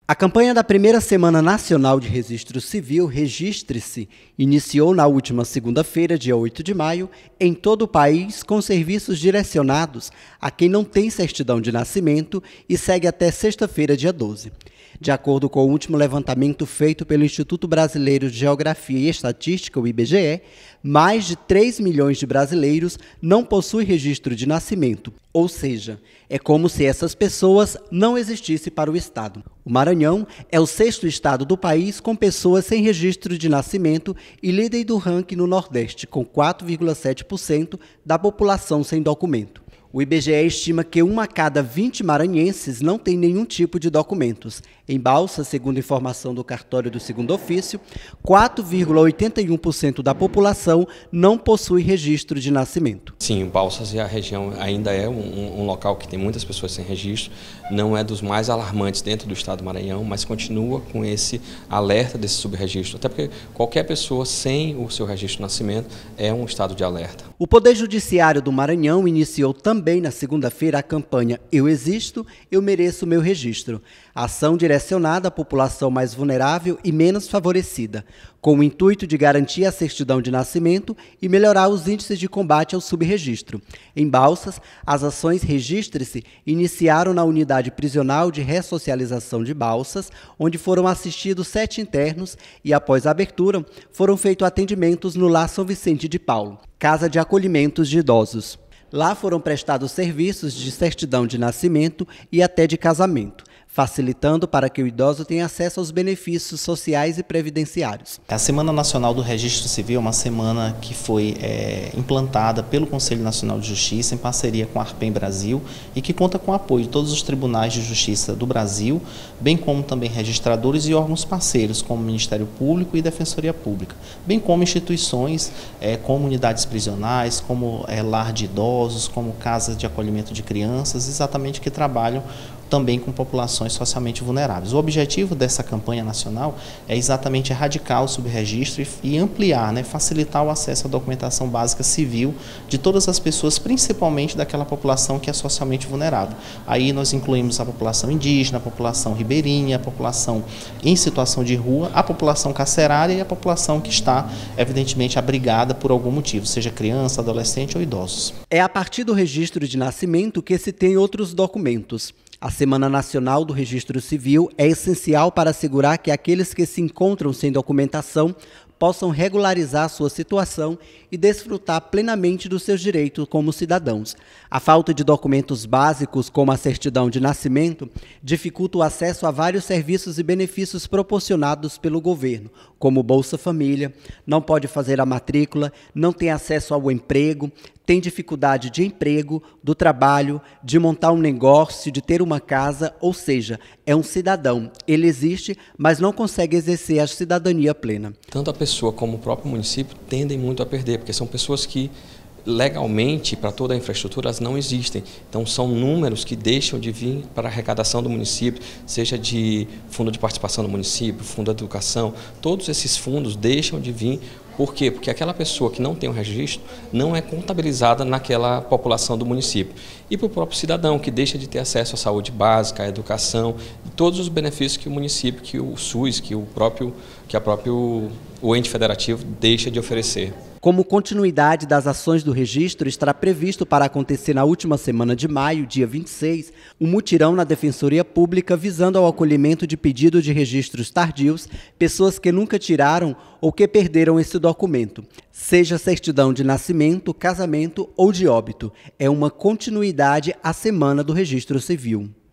A campanha da primeira Semana Nacional de Registro Civil, Registre-se, iniciou na última segunda-feira, dia 8 de maio, em todo o país, com serviços direcionados a quem não tem certidão de nascimento e segue até sexta-feira, dia 12. De acordo com o último levantamento feito pelo Instituto Brasileiro de Geografia e Estatística, o IBGE, mais de 3 milhões de brasileiros não possuem registro de nascimento, ou seja, é como se essas pessoas não existissem para o Estado. O Maranhão é o sexto estado do país com pessoas sem registro de nascimento e líder do ranking no Nordeste, com 4,7% da população sem documento. O IBGE estima que 1 a cada 20 maranhenses não tem nenhum tipo de documentos. Em Balsas, segundo informação do cartório do segundo ofício, 4,81% da população não possui registro de nascimento. Sim, Balsas e a região ainda é um local que tem muitas pessoas sem registro, não é dos mais alarmantes dentro do estado do Maranhão, mas continua com esse alerta desse subregistro, até porque qualquer pessoa sem o seu registro de nascimento é um estado de alerta. O Poder Judiciário do Maranhão iniciou também na segunda-feira a campanha Eu Existo, Eu Mereço Meu Registro, ação direcionada à população mais vulnerável e menos favorecida, com o intuito de garantir a certidão de nascimento e melhorar os índices de combate ao subregistro. Em Balsas, as ações Registre-se iniciaram na unidade prisional de ressocialização de Balsas, onde foram assistidos 7 internos e, após a abertura, foram feitos atendimentos no Lar São Vicente de Paulo, casa de acolhimentos de idosos. Lá foram prestados serviços de certidão de nascimento e até de casamento, facilitando para que o idoso tenha acesso aos benefícios sociais e previdenciários. A Semana Nacional do Registro Civil é uma semana que foi implantada pelo Conselho Nacional de Justiça em parceria com a Arpem Brasil e que conta com o apoio de todos os tribunais de justiça do Brasil, bem como também registradores e órgãos parceiros, como o Ministério Público e Defensoria Pública, bem como instituições como unidades prisionais, como lar de idosos, como casas de acolhimento de crianças, exatamente que trabalham também com populações socialmente vulneráveis. O objetivo dessa campanha nacional é exatamente erradicar o subregistro e ampliar, facilitar o acesso à documentação básica civil de todas as pessoas, principalmente daquela população que é socialmente vulnerável. Aí nós incluímos a população indígena, a população ribeirinha, a população em situação de rua, a população carcerária e a população que está, evidentemente, abrigada por algum motivo, seja criança, adolescente ou idosos. É a partir do registro de nascimento que se tem outros documentos. A Semana Nacional do Registro Civil é essencial para assegurar que aqueles que se encontram sem documentação possam regularizar sua situação e desfrutar plenamente dos seus direitos como cidadãos. A falta de documentos básicos, como a certidão de nascimento, dificulta o acesso a vários serviços e benefícios proporcionados pelo governo, como Bolsa Família, não pode fazer a matrícula, não tem acesso ao emprego, tem dificuldade de emprego, do trabalho, de montar um negócio, de ter uma casa, ou seja, é um cidadão. Ele existe, mas não consegue exercer a cidadania plena. Tanto a pessoa como o próprio município tendem muito a perder, porque são pessoas que legalmente, para toda a infraestrutura, elas não existem. Então, são números que deixam de vir para a arrecadação do município, seja de fundo de participação do município, fundo de educação, todos esses fundos deixam de vir. Por quê? Porque aquela pessoa que não tem um registro não é contabilizada naquela população do município. E para o próprio cidadão, que deixa de ter acesso à saúde básica, à educação, todos os benefícios que o município, que o SUS, que o ente federativo deixa de oferecer. Como continuidade das ações do registro, estará previsto para acontecer na última semana de maio, dia 26, um mutirão na Defensoria Pública visando ao acolhimento de pedidos de registros tardios, pessoas que nunca tiraram ou que perderam esse documento, seja certidão de nascimento, casamento ou de óbito. É uma continuidade à Semana do Registro Civil.